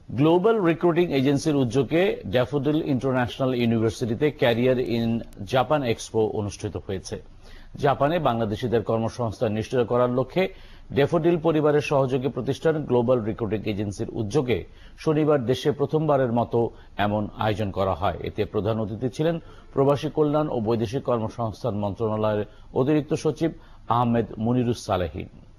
Global recruiting এজেন্সির উদ্যোগে Daffodil International ইউনিভার্সিটিতে ক্যারিয়ার ইন জাপান এক্সপো অনুষ্ঠিত হয়েছে। জাপানে বাংলাদেশিদের কর্মসংস্থান নিশ্চিত করার লক্ষ্যে ড্যাফোডিল পরিবারের সহযোগী প্রতিষ্ঠান গ্লোবাল রিক্রুটিং এজেন্সির উদ্যোগে শনিবার দেশে প্রথমবারের মতো এমন আয়োজন করা হয়। এতে প্রধান অতিথি ছিলেন প্রবাসী কল্যাণ ও বৈদেশিক কর্মসংস্থান মন্ত্রণালয়ের অতিরিক্ত সচিব আহমেদ মুনিরুস সালেহীন।